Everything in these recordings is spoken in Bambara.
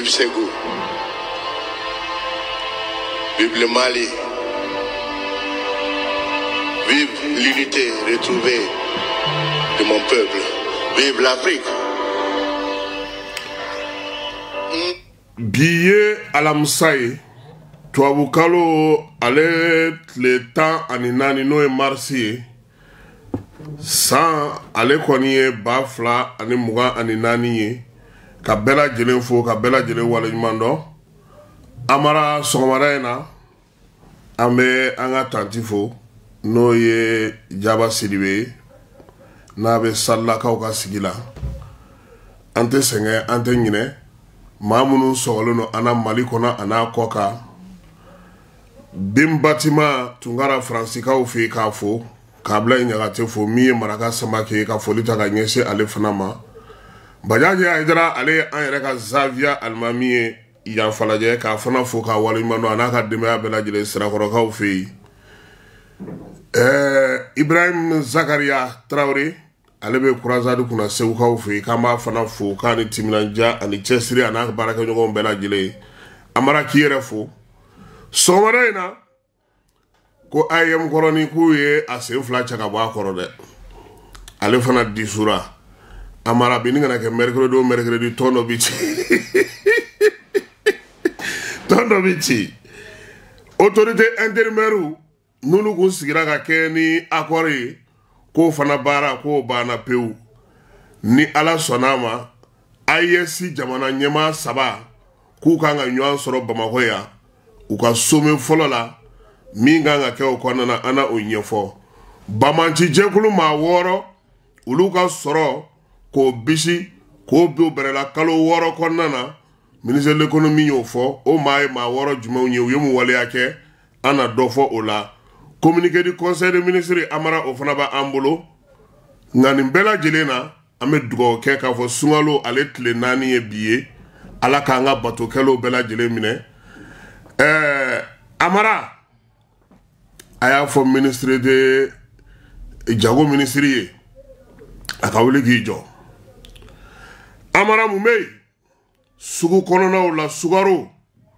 Ségou, vive le Mali, vive l'unité retrouvée de mon peuple, vive l'Afrique. Billet alamsaye, tuabukalo ale le temps aninani no e marsi san ale kɔni ye ba fila ani mugan ani naani ye ka bɛɛ lajɛlen fo ka bɛɛ lajɛlen waleɲuman dɔn amara sɔgɔmada in na an bɛ an ka tanti fo n'o ye Jaba Sidibe ye n'a bɛ salilakaw ka sigi la an tɛ sɛgɛn an tɛ ɲinɛ maa minnu sɔgɔlen don an na Mali kɔnɔ a n'a kɔ kan bin batima tungara Faransikaw fɛ yen k'a fo k'a bila Ɲagate fo min ye Maraka Samake ye ka foli ta ka ɲɛsin ale fana ma Bajaji Ayidara ale ye an yɛrɛ ka Xavier Alimami ye yanfalajɛ k'a fana fo k'a waleɲuman dɔn a n'a ka denbaya bɛɛ lajɛlen sirakɔrɔkaw fɛ yen Ibrahim Zakaria Traoré ale bɛ Kurazadi kunna Segukaw fɛ yen k'an b'a fana fo k'a ni timinanja ani cɛsiri a n'a ka baarakɛɲɔgɔnw bɛɛ lajɛlen Amara k'i yɛrɛ fo sɔgɔmada in na ko IM kɔrɔni k'u ye a sen fila cɛ ka bɔ a kɔrɔ dɛ ale fana disura Amara bi ni kana kɛ mercredi tɔn dɔ bi ci tɔn dɔ bi ci autorité intérimaire n'olu kun sigira ka kɛ ni accord ye k'o fana baara k'o banna pewu ni Ala sɔnna ma AES jamana ɲɛmaa 3 k'u kan ka ɲɔgɔn sɔrɔ Bamakɔ yan u ka sommet fɔlɔ la min kan ka kɛ o kɔnɔna an na o ɲɛfɔ Bamanci jɛkulu maa 6 olu ka sɔrɔ k'o bisi k'o bi bɛrɛla kalo 6 kɔnɔna na ministre de l'économie y'o fɔ o maa ye maa 6 jumɛnw ye u ye mun waleya kɛ an na dɔ fɔ o la communiqué du conseil des ministres Amara o fana b'an bolo nka nin bɛɛ lajɛlen na an bɛ dugawu kɛ k'a fɔ sunkalo ale tile 4 ye bi ye Ala k'an ka batokɛlaw bɛɛ lajɛlen minɛ Amara a y'a fɔ ministre de jago ministre ye a ka wuli k'i jɔ Amara mun bɛ yen sugu kɔnɔnaw la sugaro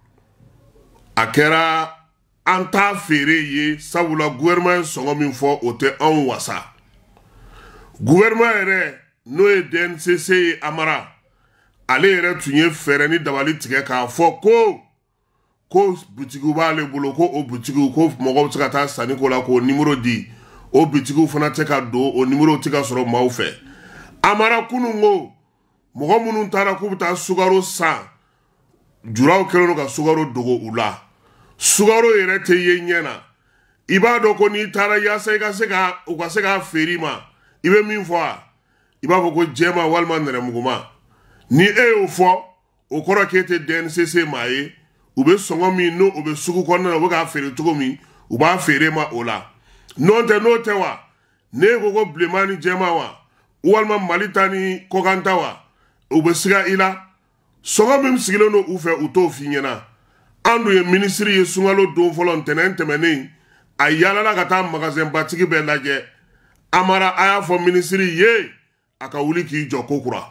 a kɛra an t'a feere ye sabula gouvernement sɔngɔ min fɔ o tɛ anw wasa gouvernement yɛrɛ n'o ye DNCC ye Amara ale yɛrɛ tun ye fɛɛrɛ ni dabali tigɛ k'a fɔ ko butigiw b'ale bolo ko o butigiw ko mɔgɔw bɛ se ka taa sanni ko la k'o numéro di o butigiw fana tɛ ka don o numéro tɛ ka sɔrɔ maaw fɛ Amara kunun ko mɔgɔ minnu taara k'u bɛ taa sugaro san juraw kɛlen don ka sugaro dogo u la sugaro yɛrɛ tɛ ye ɲɛ na i b'a dɔn ko n'i taara yaasa u ka se k'a feere ma i bɛ min fɔ a i b'a fɔ ko jɛma walima nɛrɛmuguma ni e y'o fɔ o kɔrɔ k'e tɛ DNCC maa ye u bɛ sɔngɔ min n'o bɛ sugu kɔnɔna na u bɛ k'a feere cogo min u b'a feere ma o la n'o tɛ wa ne ko ko bilenman ni jɛma wa walima Mali ta ni kɔkan ta wa u bɛ siga i la sɔngɔ min sigilen don u fɛ u t'o f'i ɲɛna an dun ye ministre ye sunkalo don fɔlɔ ntɛnɛn tɛmɛnen a yaalala ka taa magasin batigi bɛɛ lajɛ Amara a y'a fɔ ministre ye a ka wuli k'i jɔ ko kura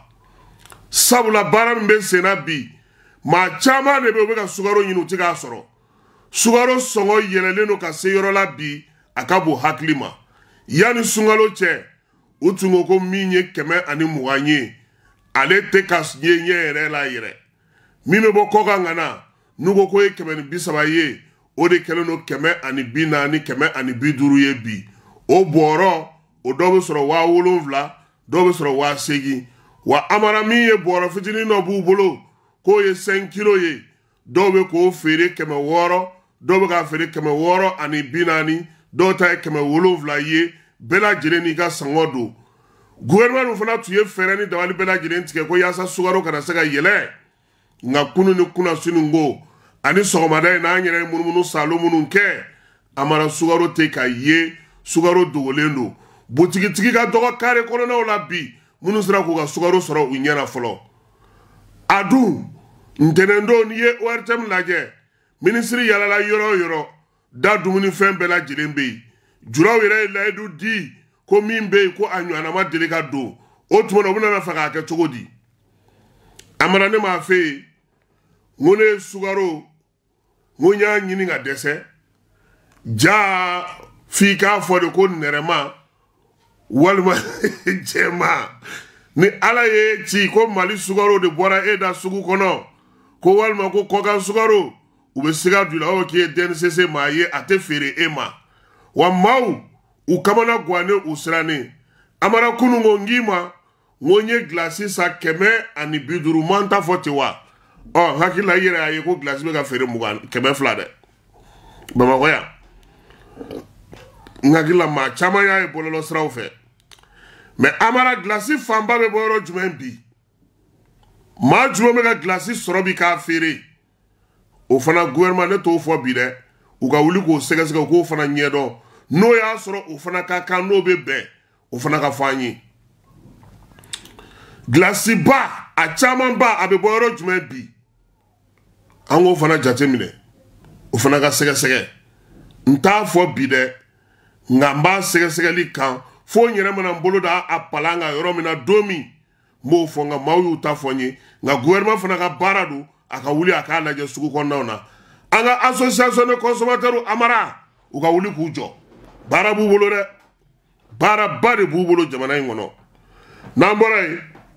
sabula baara min bɛ senna bi maa caman de bɛ u bɛ ka sugaro ɲini u tɛ k'a sɔrɔ sugaro sɔngɔ yɛlɛlen don ka se yɔrɔ la bi a ka bon hakili ma yanni sunkalo cɛ u tun ko ko min ye 120 ye ale tɛ ka ye ɲɛ yɛrɛ la yɛrɛ min bɛ bɔ kɔkan ka na n'u ko ye 130 ye o de kɛlen don 140 150 ye bi o bɔrɔ o dɔw bɛ sɔrɔ 7000 dɔw bɛ sɔrɔ 8000 wa Amara min ye bɔrɔ fitinin dɔ b'u bolo k'o ye 5 kilo ye dɔw bɛ k'o feere 600 dɔw bɛ k'a feere 640 dɔw ta ye 700 ye bɛɛ lajɛlen n'i ka sangɔ don gouvernement fana tun ye fɛɛrɛ ni dabali bɛɛ lajɛlen tigɛ ko yaasa sugaro kana se ka yɛlɛ nka kunu ni kuna sunugo ani sɔgɔmada in n'an yɛrɛ munumunu salo minnu kɛ Amara sugaro tɛ ka ye sugaro dogolen don butigitigi ka dɔgɔ kare kɔnɔnaw la bi minnu sera k'u ka sugaro sɔrɔ u ɲɛna fɔlɔ a dun ntɛnɛn don n'i ye ORTM lajɛ minisiri yalala yɔrɔ o yɔrɔ da dumuni fɛn bɛɛ lajɛlen bɛ yen juraw yɛrɛ ye layidu di ko min bɛ yen ko a ɲɔgɔnna ma deli ka don o tuma na u bɛna fɛ k'a kɛ cogo di Amara ne m'a fɛ yen ngone sugaro ngonya nyini nga dese ja fika fode ko nerema walma jema ni ala ye ci ko mali sugaro de bora eda sugu kono ko walma ko koga sugaro ube siga dula o ki DNCC ma ye ate fere ema wa mau ukamana gwane usrane amara kunu ngongima ngonye glasi sa keme ani biduru manta fotiwa oh hakila yere aye ko glasi be ka fere mugan keme flade bama koya ngagila ma chama ya e bololo sraw fe me amara glasi famba be boro jumen bi ma jume me ka glasi sorobi ka fere o fana gouvernement ne to fo bi de u ka wuli ko sega sega ko fana nyedo no ya soro o fana ka kan no be o fana ka fanyi glasi ba a chaman ba abe boro jume bi ango fana jatemine o fana ka sega sega nta fo bi de ngamba sega sega li kan fo nyere mana mbolo da apalanga yoro mina domi mo fo nga mawu ta fonyi nga gouvernement fana ka baradu aka wuli aka laje sugu konna anga association de consommateurs amara uka wuli kujo bara bubulo de bara bari bubulo jamana ngono namboray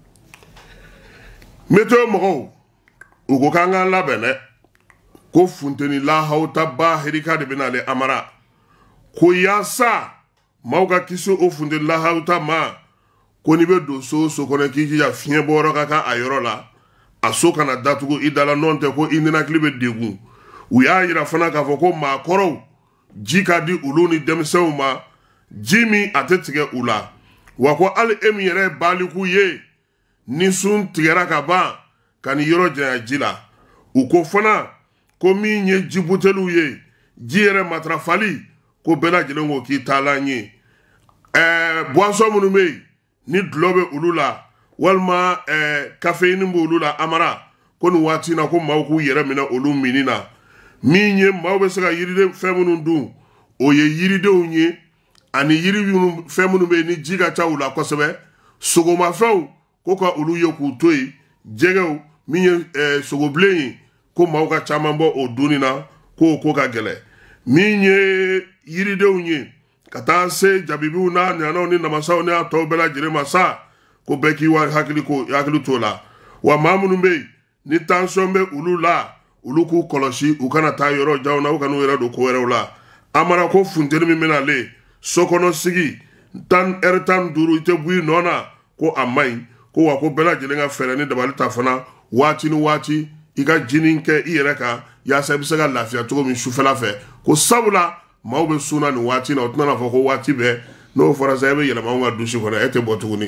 meto mo ugo kanga labene ko funteni la hauta ba herika de binale amara ko yasa mauga kiso o funteni la hauta ma ko ni be do so kono kiji ya fien boro kaka ayoro la asoka na datugo idala nonte ko indina klibe degu uya yira fana ka foko ma koro jika di uluni demseuma jimi atetige ula wako al emire baliku ye nisun tigera ka ba kan yoro jaya jila uko fana ko mi nye jibutelu ye jire matrafali ko bela jilengo ki talanyi boisson munume ni globe ulula walma caféine mbulula amara konu wati na ko mawku yere mina olum minina minye mawbe saka yiride femunu dun o ye yiride onye ani yiri femunu be ni jiga chawula kosebe sogoma few ko ka ulu yoku toyi jegew minye sogobleyi ko mawka chamambo o dunina ko ka gele minye yiride onye kata se jabibu na nyano ni namasa oni atobela jire masa ko beki wa hakili tola wa mamunu be ni tension be ulula uluku koloshi ukana ta yoro jawna ukanu yera do ko werewla amara ko funteni mi menale sokono sigi tan ertan duru ite bui nona ko amai ko wa ko bela jelenga ferani dabali tafana wati ni wati iga jininke iyereka ya sebisega lafia to mi shufela fe ko sabula mawbe suna ni wati na otna fa ko wati be no fora zabe yela mawga dushi ko na ete botuguni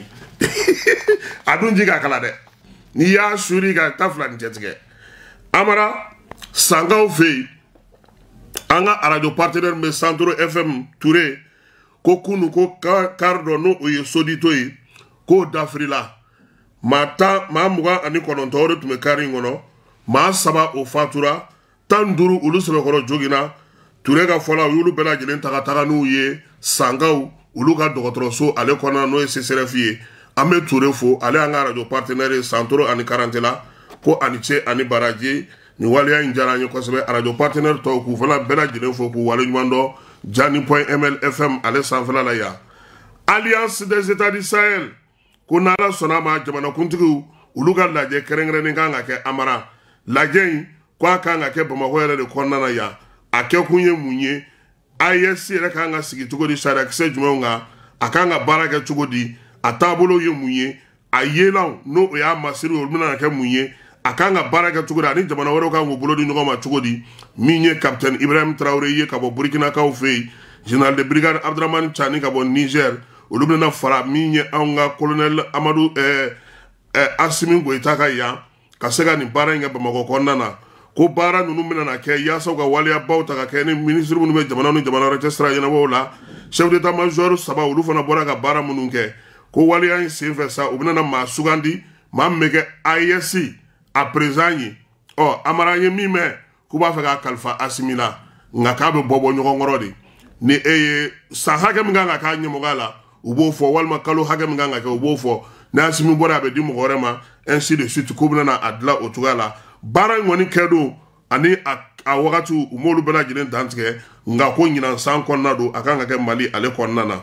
adun jiga kala de ni ya shuri ga tafla ntetike amara sangaw fe anga radio partenaire me Santoro FM Touré ko kunu ko kardo no oye sodito yi ko dafrila mata ma muga ani konontore tume kari ngono ma saba o fatura tanduru ulu sebe koro jogina Touré ga fola yulu bela jelen taga nu ye sangaw ulu ga dogotoroso ale kona no SSRF ye ame Touré fo ale anga radio partenaire Santoro ani karantela ko aniche ani baraji ni waliya injara nyo kosebe radio partenaire to ku fala bela jelen fo ku wale jumando jani.ml FM ale sanfala la ya Alliance des États du Sahel ko nala sonama jamana kuntigu uluga laje kerengre ni nganga ke amara laje ko akanga ke Bamako yere de konnana ya ake kunye munye ISC re kanga sigi tugodi sara kse jumonga akanga baraka tugodi atabolo ye munye ayela no ya masiru olmina ke munye akanga baraka tugodi ani jamana woro ka ngobolo di ngoma tugodi minye captain Ibrahim Traoré ye kabo Burkina ka ofei général de brigade Abdraman Chani kabo Niger olubna fara minye anga colonel Amadou Assimi Goïta ka ya kasega ni baranga Bamako konnana ko bara nunu mina na ke yasa ga waliya bauta ka ke ni ministre munu be jamana registra yana wala chef d'état major saba ulu fana bora ga bara munu ke ko waliya in sefe sa ubina na masugandi ma mege ISC a présent o amara ye mime ku ba fa ga kalfa asimila ngaka be bobo nyoko ngorodi ni sa hage mga ka nyimogala ubo fo walma kalo hage mga ka ubo fo na asimi bora be di mogorema ainsi de suite ko bina na adla otugala baara ngoni kedo ani a wagatu umolu bela jinen dantige nga ko nyina san konna do akanga ke Mali ale konna na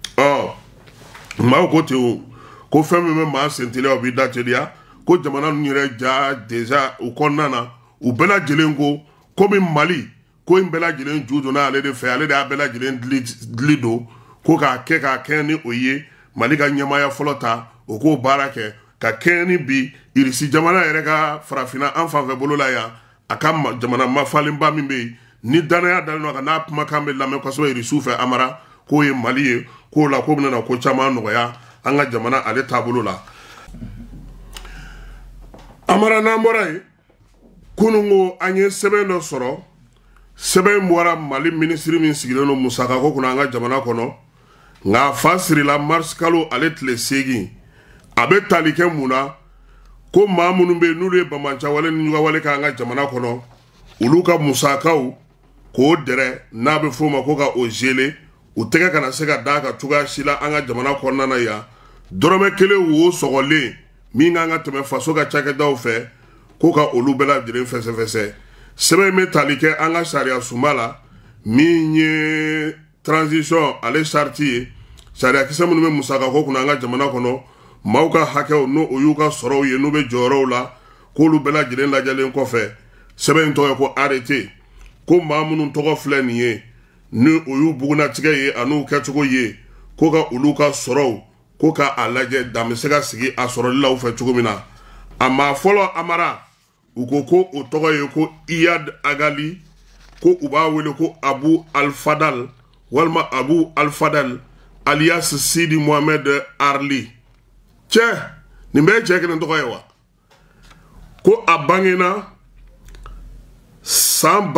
ma ko te ko femme me ma sentile obi dachelia ko jamana nyire ja deja u konna na u bela jilengo ko mi Mali ko bela jilen judo na ale de fe ale de bela jilen dlido ko ka ke ni oye Mali ka nyamaya folota o ko barake ka keni bi irisi jamana yere ka farafina an fanfɛ bolo la ya aka jamana mafalenba min be ni danaya dalino ka n'a kuma kan bɛ lamɛn kosɛbɛ irisiw fɛ Amara k'o ye Mali ye k'o la ko bɛna ko caman nɔgɔya an ka jamana ale taabolo la Amara n'an bɔra ye kunungo an ye sɛbɛn dɔ sɔrɔ sɛbɛn bɔra Mali minisiri min sigilen don musaka ko kunna an ka jamana kɔnɔ nka fa sirila mars kalo ale tile 8 a bɛ tali kɛ mun na ko maa minnu bɛ n'olu ye bamanciya wale ni ɲuga wale k'an ka jamana kɔnɔ olu ka musakaw k'o dɛrɛ n'a bɛ f'o ma ko ka o gele u tɛgɛ kana se ka d'a kan cogoya si la an ka jamana kɔnɔna na yan dɔrɔmɛ 1 wo sɔgɔlen min kan ka tɛmɛ faso ka cakɛdaw fɛ ko ka olu bɛɛ lajɛlen fɛsɛfɛsɛ sɛbɛn bɛ tali kɛ an ka sariya sunba la min ye transition ale sarti ye sariya kisɛ minnu bɛ musaka ko kunna an ka jamana kɔnɔ maaw ka hakɛw n'o o y'u ka sɔrɔw ye n'u bɛ jɔyɔrɔw la k'olu bɛɛ lajɛlen lajɛlen kɔfɛ sɛbɛn in tɔgɔ ye ko arrêté ko maa minnu tɔgɔ filɛ nin ye ni o y'u bugunatigɛ ye an'u kɛcogo ye ko ka olu ka sɔrɔw ko ka a lajɛ dan bɛ se ka sigi a sɔrɔli la u fɛ cogo min na a maa fɔlɔ Amara u ko ko o tɔgɔ ye ko Iyad Agali ko u b'a wele ko Abu Al-Fadal walima Abu Al-Fadal alias Sidi Mohamed Arli cɛ nin bɛ cɛ kelen tɔgɔ ye wa ko a bangena san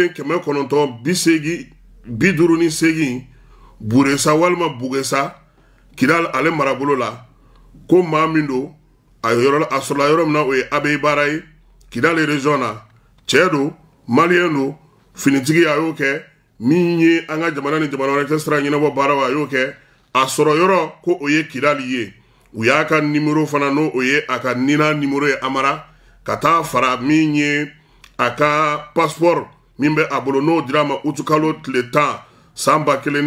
1958 Buresa walima Bugesa Kidal ale marabolo la ko maa min do a sɔrɔla yɔrɔ min na o ye Abe Bara ye Kidal région na cɛ do malien do finitigi a y'o kɛ min ye an ka jamana ni jamana wɛrɛ tɛ sira ɲɛnabɔ baara a y'o kɛ a sɔrɔ yɔrɔ ko o ye Kidal ye u y'a ka nimero fana n'o o ye a ka nina nimero ye Amara ka taa fara min ye a ka passeport min bɛ a bolo n'o dira ma utukalo tile 10 san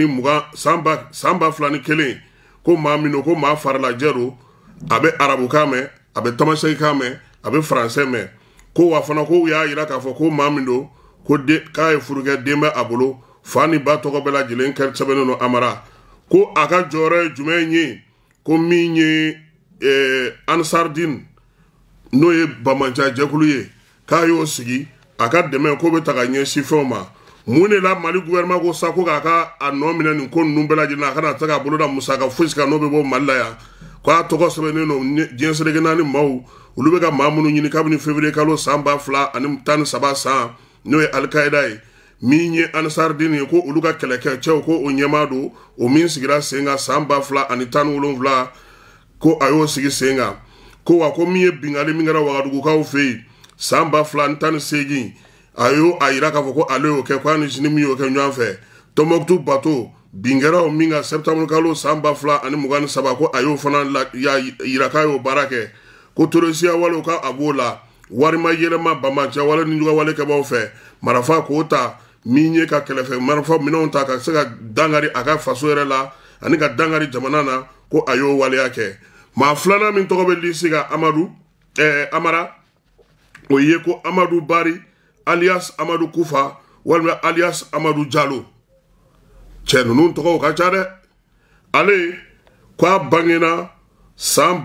2021 ko maa min do ko maa farilajɛ do a bɛ arabukan mɛn a bɛ tamasɛkikan mɛn a bɛ faransɛ mɛn ko wa fana ko u y'a yira k'a fɔ ko maa min do ko k'a ye furu kɛ den bɛ a bolo fa ni ba tɔgɔ bɛɛ lajɛlen sɛbɛnnen do Amara ko a ka jɔyɔrɔ ye jumɛn ye ko min ye Ansardine n'o ye bamanciya jɛkulu ye k'a y'o sigi a ka dɛmɛ ko bɛ ta ka ɲɛsin fɛnw ma mun de la Mali gouvernement ko sa ko k'a ka a nɔ minɛ nin ko ninnu bɛɛ lajɛlen a kana ta ka bolo da musaka fosi kan n'o bɛ bɔ Mali la yan ko a tɔgɔ sɛbɛnnen do diɲɛ seleke naani maaw olu bɛ ka maa minnu ɲini kabini février kalo san 2013 san n'o ye Al-Qaïda ye min ye Ansardine ye ko olu ka kɛlɛkɛcɛw ko o ɲɛmaa do o min sigira sen kan san 2017 ko a y'o sigi sen kan ko wa ko min ye bingali min kɛra Wagadugukaw fɛ yen san 2018 a y'o a yira k'a fɔ ko ale y'o kɛ ko a ni sini min y'o kɛ ɲɔgɔn fɛ Tombouctou bateau bingɛraw min ka septembre kalo san 2023 ko a y'o fana yira k'a y'o baara kɛ ko torosiya walew ka a b'o la warima yɛlɛma bamanciya wale ni ɲuga wale kɛbaw fɛ marafa k'o ta min ye ka kɛlɛfɛ marafa minɛnw ta ka se ka dangari a ka faso yɛrɛ la ani ka dangari jamana na ko a y'o waleya kɛ maa filanan min tɔgɔ bɛ lisi ka Amara o ye ko Amadu Bari alias Amadu Kufa walima alias Amadu Jalo cɛ ninnu tɔgɔw ka ca dɛ ale ko a bangena san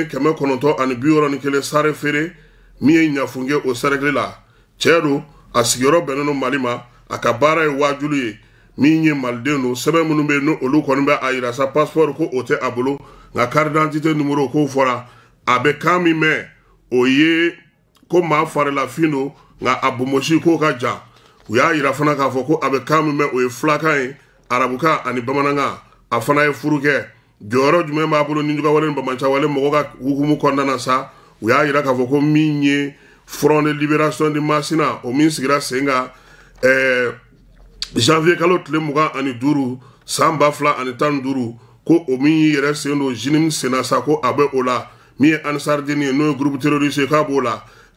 1961 sare feere min ye ɲafunge o sɛrɛkili la cɛ do a sigiyɔrɔ bɛnnen do Mali ma a ka baara ye waajulu ye min ye maliden do sɛbɛn minnu bɛ yen no olu kɔni bɛ a yira sa passeport ko o tɛ a bolo nka carte d'identité numéro k'o fɔra a bɛ kan min mɛn o ye ko maa farilafin do nka a bomosi k'o ka jan u y'a yira fana k'a fɔ ko a bɛ kan min mɛn o ye filakan ye arabukan ani bamanankan a fana ye furu kɛ jɔyɔrɔ jumɛn b'a bolo ni ɲugawale ni bamanciya wale mɔgɔ ka hukumu kɔnɔna na sa u y'a yira k'a fɔ ko min ye Front de Libération de Masina o min sigira sen kan janvier kalo tile 25 san 2015 ko o min y'i yɛrɛ sen do JINIM senna sa ko a bɛ o la min ye Ansardine ye n'o ye groupe terroriste k'a b'o la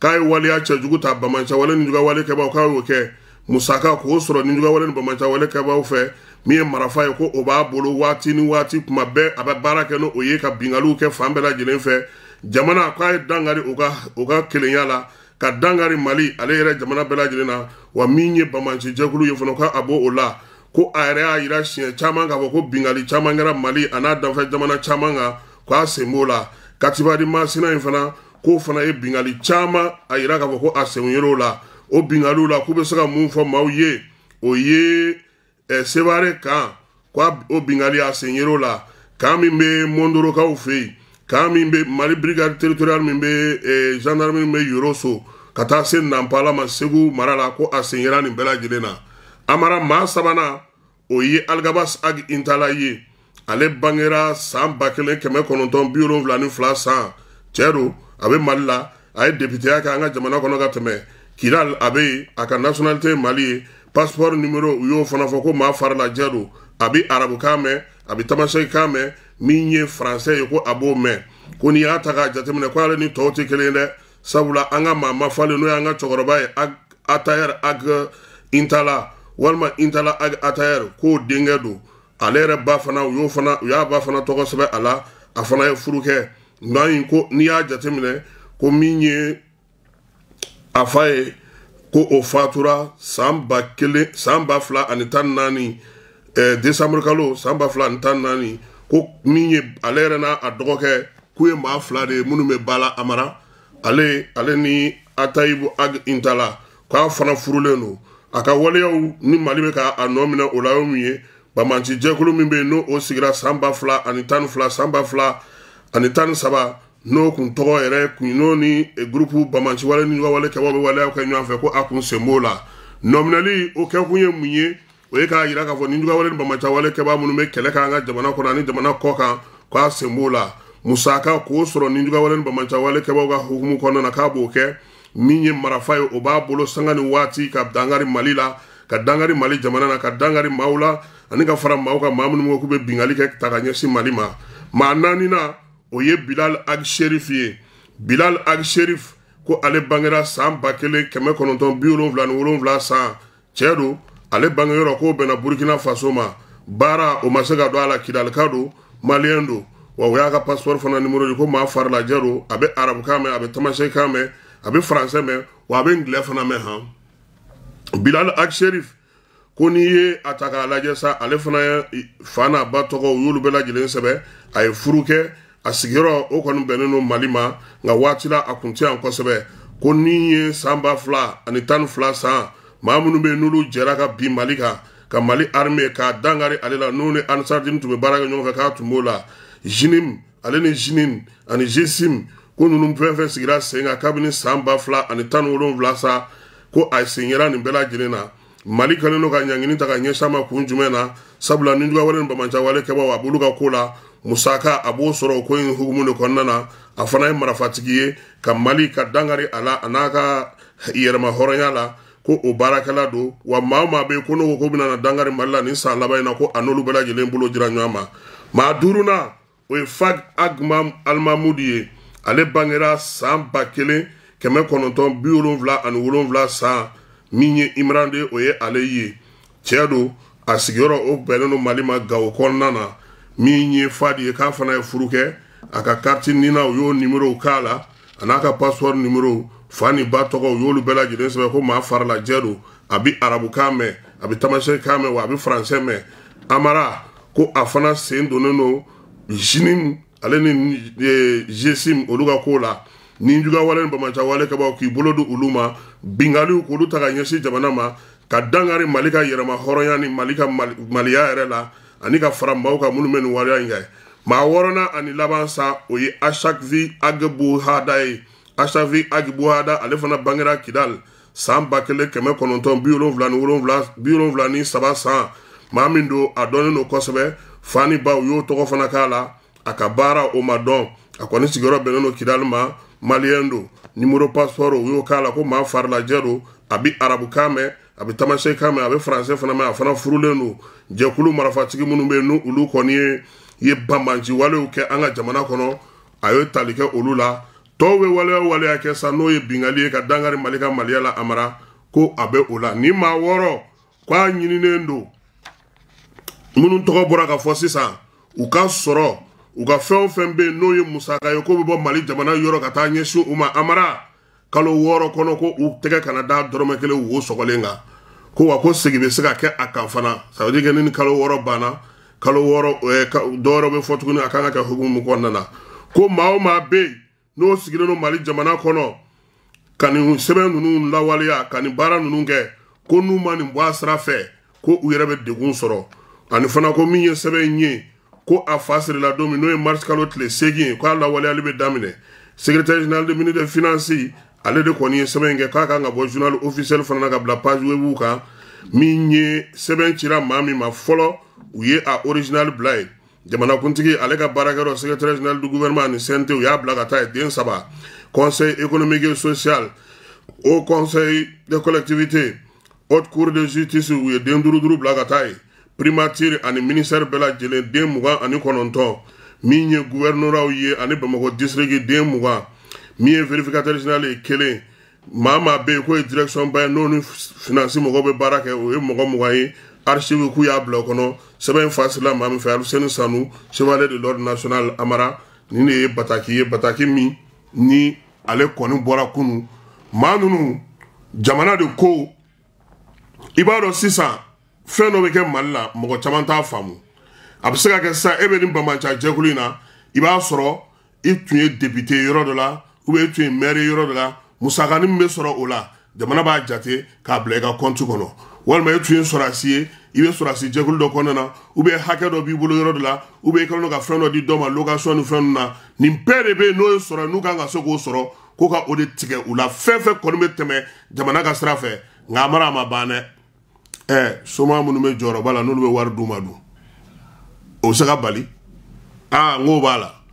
k'a ye waleya cɛjugu ta bamancɛ wale ni juga wale kɛbaw k'a y'o kɛ musaka k'o sɔrɔ ni juga wale ni bamancɛ wale kɛbaw fɛ min ye marafa ye ko o b'a bolo waati ni waati kuma bɛɛ a bɛ baara kɛ n'o ye ka bingaliw kɛ fan bɛɛ lajɛlen fɛ jamana k'a ye dangari o ka kelenya la ka dangari Mali ale yɛrɛ jamana bɛɛ lajɛlen na wa min ye bamancɛ jɛkulu ye fana k'a bɔ o la ko a yɛrɛ y'a yira siɲɛ caman k'a fɔ ko bingali caman kɛra Mali a n'a danfɛ jamana caman kan k'a sen b'o la Katibadi Masina in fana k'o fana ye bingali caman a yira k'a fɔ ko a sen yer'o la o bingaliw la k'u bɛ se ka mun fɔ maaw ye o ye Sevare kan k'o bingali a sen yer'o la kan min bɛ Mondorokaw fɛ yen kan min bɛ Mali brigade territoriale min bɛ gendarmerie min bɛ Yoroso ka taa se Nampala ma Segu mara la ko a sen yera nin bɛɛ lajɛlen na Amara maa sabanan o ye Algabas Ag Intala ye ale bangera san 1972 san cɛ don a bɛ Mali la a ye députéya kɛ an ka jamana kɔnɔ ka tɛmɛ Kidal a bɛ a ka nationalité Mali ye passeport numéro u y'o fana fɔ ko maa farala jɛ don a bɛ arabukan mɛn a bɛ tamasɛkikan mɛn min ye français ye ko a b'o mɛn ko n'i y'a ta k'a jateminɛ ko ale ni tɔw tɛ kelen ye dɛ sabula an ka maa mafalen n'o y'an ka cɛkɔrɔba ye Atayer Ag Intala walima Intala Ag Atayer k'o denkɛ don ale yɛrɛ ba fana u y'a ba fana tɔgɔ sɛbɛn a la a fana ye furu kɛ ko n'i y'a jateminɛ ko min ye a fa ye ko o fatura san 2014 décembre kalo san 2014 ko min ye ale yɛrɛ n'a dɔgɔkɛ k'u ye maa 2 de ye minnu bɛ Bala Amara ale ni Atayibu Ag Intala k'a fana furulen don a ka waleyaw ni Mali bɛ k'a nɔ minɛ o la y'o min ye bamanci jɛkulu min bɛ yen n'o sigira san 2012 san 2013 n'o kun tɔgɔ yɛrɛ kun n'o ni groupe bamanci wale ni wale kɛbaw bɛ waleyaw kɛ ɲɔgɔn fɛ ko a kun sen b'o la nɔminɛli o kɛkun ye mun ye o ye k'a yira k'a fɔ ni juga wale ni bamaci wale kɛbaw minnu bɛ kɛlɛ k'an ka jamana kɔnɔ ani jamana kɔ kan k'a sen b'o la musaka k'o sɔrɔ ni juga wale ni bamaci wale kɛbaw ka hukumu kɔnɔna na k'a b'o kɛ min ye marafa ye o b'a bolo sanga ni waati ka dangari Mali la ka dangari Mali jamana na ka dangari maaw la ani ka fara maaw ka maa minnu k'u bɛ bingali kɛ ta ka ɲɛsin Mali ma maa 4 na o ye Bilal Ag Sherif ye Bilal Ag Sherif ko ale bangera san 1977 san cɛ don ale bangeyɔrɔ k'o bɛnna Burkina Faso ma baara o ma se ka don a la Kidalika don Malien don wa o y'a ka passeport fana numéro de ko maa farala jɛ don a bɛ arabukan mɛn a bɛ tamasɛkikan mɛn a bɛ français mɛn wa a bɛ anglais fana mɛn han Bilal Ag Sherif ko n'i ye a ta k'a lajɛ sa ale fana ye fa n'a ba tɔgɔ u y'olu bɛɛ lajɛlen sɛbɛn a ye furu kɛ a sigiyɔrɔ o kɔni bɛnnen don Mali ma nka waati la a kun tɛ yan kosɛbɛ ko ni ye san 2012 san maa minnu bɛ yen n'olu jɛra ka bin Mali kan ka Mali armée k'a dangari ale la n'o ni Ansardine tun bɛ baara kɛ ɲɔgɔn fɛ k'a tun b'o la Jinim ale ni Jinim ani Jisim ko ninnu fɛn fɛn sigira sen kan kabini san 2017 sa ko a sen yera nin bɛɛ lajɛlen na Mali kɛlen don ka ɲangini ta ka ɲɛsin a ma kun jumɛn na sabula ni juga wale ni bamancɛ wale kɛbaw a b'olu ka ko la musaka a b'o sɔrɔ o ko in hukumu de kɔnɔna na a fana ye marifatigi ye ka Mali ka dangari a la a n'a ka yɛrɛma hɔrɔnya la ko o baarakɛla don wa maa o maa bɛ yen ko n'o ko bɛna na dangari Mali la nin san laban in na ko a n'olu bɛɛ lajɛlen bolo dira ɲɔgɔn ma maa 5 na o ye Fag Agmam Almamudi ye ale bangera san 1977 san min ye Imran de o ye ale ye cɛ don a sigiyɔrɔ o bɛnnen don Mali ma Gao kɔnɔna na min ye Fadi ye k'a fana ye furu kɛ a ka carte nina u y'o numéro k'a la a n'a ka passeport numéro fa ni ba tɔgɔ u y'olu bɛɛ lajɛlen sɛbɛn ko maa farala jɛ don a bɛ arabukan mɛn a bɛ tamasɛkikan mɛn wa a bɛ français mɛn Amara ko a fana sen donnen don Jinim ale ni Jesim olu ka ko la ni juga wale ni bamancɛ wale kɛbaw k'i bolo di olu ma bingaliw k'olu ta ka ɲɛsin jamana ma ka dangari Mali ka yɛrɛma hɔrɔnya ni Mali ka maliya yɛrɛ la ani ka fara maaw ka minnu bɛ nin waleya in kɛ maa 6nan ani laban sa o ye Achakvi Agbuhada ye Achakvi Agbuhada ale fana bangera Kidal san 1977 san maa min don a dɔnnen don kosɛbɛ fa ni ba u y'o tɔgɔ fana k'a la a ka baara o ma dɔn a kɔni sigiyɔrɔ bɛnnen don Kidal ma Malien don numéro passeport u y'o k'a la ko maa farala jɛ don a bɛ arabukan mɛn a bɛ tamasɛkikan mɛn a bɛ français fana mɛn a fana furulen don jɛkulu marifatigi minnu bɛ yen n'olu kɔni ye bamanci walew kɛ an ka jamana kɔnɔ a ye tali kɛ olu la towe wale ake sa no ye bingali ka dangari malika maliala amara ko abe ola ni ma woro kwa nyinine ndo munu togo bora ka fo sisan u ka soro u ka fɛn fɛn be no ye musaka ye ko be bɔ mali jamana yɔrɔ ka taa ɲɛsin u ma amara kalo 6 kɔnɔ ko u tɛgɛ kana da dɔrɔmɛ kelen wo sɔgɔlen kan ko wa ko segi be se ka kɛ a kan fana ça veut dire que ni kalo 6 banna kalo 6 dɔwɛrɛ be fɔ tuguni a kan ka kɛ hukumu kɔnɔna na ko maa o maa be n'o sigilen no mali jamana kɔnɔ ka nin sɛbɛn ninnu lawaleya ka nin baara ninnu kɛ ko n'u ma nin bɔ a sira fɛ ko u yɛrɛ bɛ degun sɔrɔ ani fana ko min ye sɛbɛn ye ko a fa sirila don min n'o ye mars kalo tile 8 ye ko a lawaleyali bɛ daminɛ secrétaire général de ministre des finances ale de kɔni ye sɛbɛn kɛ k'a kan ka bɔ journal officiel fana na ka bila page web kan min ye sɛbɛn cira maa min ma fɔlɔ u ye a original bila ye jamanakuntigi ale ka baarakɛyɔrɔ secrétaire général du gouvernement ani CNT u y'a bila ka taa ye den 3 conseil économique et social au conseil des collectivités haute cour de justice u ye den 5 bila ka taa ye primature ani ministère bɛɛ lajɛlen den 29 min ye gouverneur ye ani Bamako district den 20 min ye vérificateur général ye kelen maa maa bɛ yen k'o ye direction ba ye n'o ni finance mɔgɔw bɛ baara kɛ o ye mɔgɔ 20 ye archive k'u y'a bila o kɔnɔ sɛbɛn fasila maa min fɛ Aluseni Sanu chevalier de l'ordre national amara nin de ye bataki min ni ale kɔni bɔra kunu maa ninnu jamana de ko i b'a dɔn sisan fɛn dɔ bɛ kɛ Mali la mɔgɔ caman t'a faamu a bɛ se ka kɛ sisan e bɛ nin Bamanan jɛkulu in na i b'a sɔrɔ i tun ye député yɔrɔ dɔ la ou bien i tun ye maire yɔrɔ dɔ la musakanin min bɛ sɔrɔ o la jamana b'a jate k'a bila i ka compte kɔnɔ walima i tun ye sɔrɔdasi ye i bɛ sɔrɔdasi jɛkulu dɔ kɔnɔna na ou bien hakɛ dɔ b'i bolo yɔrɔ dɔ la ou bien i kɛlen don ka fɛn dɔ di dɔ ma location ni fɛn na nin bɛɛ de bɛ yen n'o ye sɔrɔ n'u kan ka se k'o sɔrɔ ko ka o de tigɛ u la fɛn fɛn kɔni bɛ tɛmɛ jamana ka sira fɛ nka a mara a ma ban dɛ soma minnu bɛ jɔyɔrɔba la n'olu bɛ wari d'u ma dun o bɛ se ka bali n k'o b'a la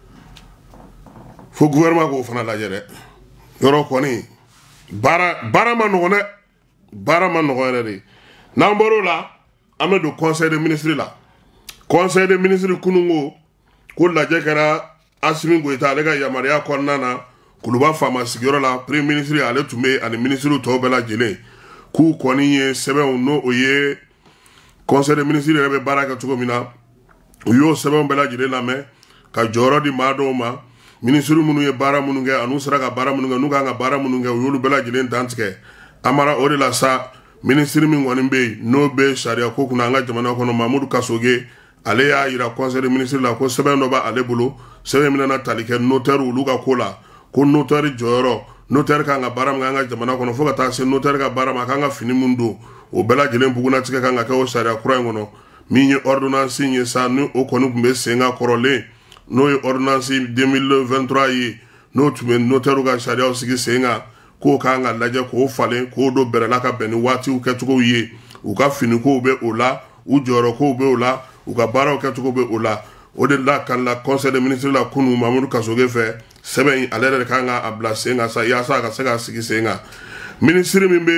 fo gouvernement k'o fana lajɛ dɛ yɔrɔ kɔni baara ma nɔgɔn dɛ baara ma nɔgɔn yɛrɛ de n'an bɔr'o la an bɛ don conseil des ministres la conseil des ministres kunun ko lajɛ kɛra Asimi Goyita ale ka yamaruya kɔnɔna na Kuluba faama sigiyɔrɔ la premier ministre ale tun bɛ ani ministres tɔw bɛɛ lajɛlen k'u kɔni ye sɛbɛnw n'o o ye conseil des ministres yɛrɛ bɛ baara kɛ cogo min na u y'o sɛbɛnw bɛɛ lajɛlen lamɛn ka jɔyɔrɔ di maa dɔw ma ministre minnu ye baara minnu kɛ an'u sera ka baara minnu kɛ n'u kan ka baara minnu kɛ u y'olu bɛɛ lajɛlen dantigɛ amara o de la sa ministre min kɔni bɛ yen n'o bɛ sariya ko kunna an ka jamana kɔnɔ Mamudu Kasoge ale y'a yira conseil des ministres la ko sɛbɛn dɔ b'ale bolo sɛbɛn min na tali kɛ notaire olu ka ko la ko notaire jɔyɔrɔ notaire kan ka baara min kɛ an ka jamana kɔnɔ fo ka taa se notaire ka baara ma a kan ka fini min don o bɛɛ lajɛlen bugunatigɛ kan ka kɛ o sariya kura in kɔnɔ min ye ordonnance ye sa ni o kɔni tun bɛ sen ka kɔrɔlen n'o ye ordonnance 2023 ye n'o tun bɛ notaire ka sariyaw sigi sen kan k'o kan ka lajɛ k'o falen k'o don bɛrɛla ka bɛn ni waatiw kɛcogow ye u ka finikow bɛ o la u jɔyɔrɔkow bɛ o la u ka baaraw kɛcogo bɛ o la o de la kan la conseil des ministres la kunu Mamudu Kasoge fɛ sɛbɛn in ale yɛrɛ de kan ka a bila sen kan sa yaasa a ka se ka sigi sen kan ministre min